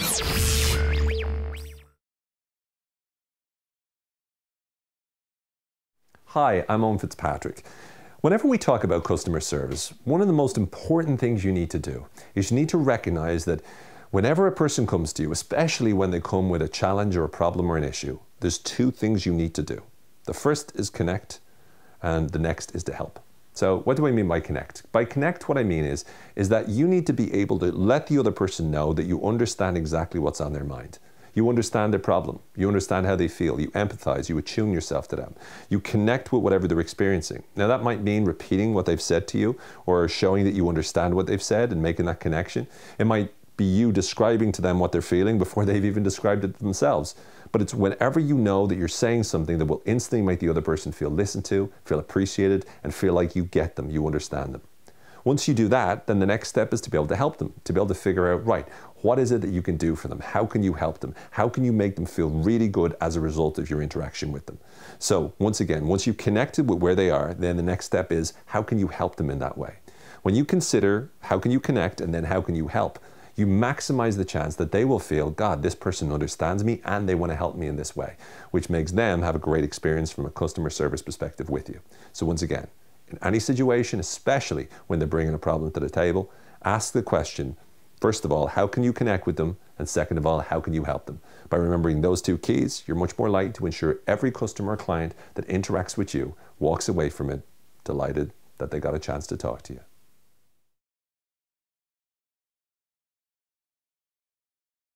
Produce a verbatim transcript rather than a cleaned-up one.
Hi, I'm Owen Fitzpatrick. Whenever we talk about customer service, one of the most important things you need to do is you need to recognize that whenever a person comes to you, especially when they come with a challenge or a problem or an issue, there's two things you need to do. The first is connect, and the next is to help. So what do I mean by connect? By connect, what I mean is, is that you need to be able to let the other person know that you understand exactly what's on their mind. You understand their problem. You understand how they feel. You empathize. You attune yourself to them. You connect with whatever they're experiencing. Now that might mean repeating what they've said to you or showing that you understand what they've said and making that connection. It might be you describing to them what they're feeling before they've even described it to themselves. But it's whenever you know that you're saying something that will instantly make the other person feel listened to, feel appreciated, and feel like you get them, you understand them. Once you do that, then the next step is to be able to help them, to be able to figure out, right, what is it that you can do for them? How can you help them? How can you make them feel really good as a result of your interaction with them? So once again, once you've connected with where they are, then the next step is, how can you help them in that way? When you consider how can you connect and then how can you help, you maximize the chance that they will feel, God, this person understands me and they want to help me in this way, which makes them have a great experience from a customer service perspective with you. So once again, in any situation, especially when they're bringing a problem to the table, ask the question, first of all, how can you connect with them? And second of all, how can you help them? By remembering those two keys, you're much more likely to ensure every customer or client that interacts with you walks away from it delighted that they got a chance to talk to you.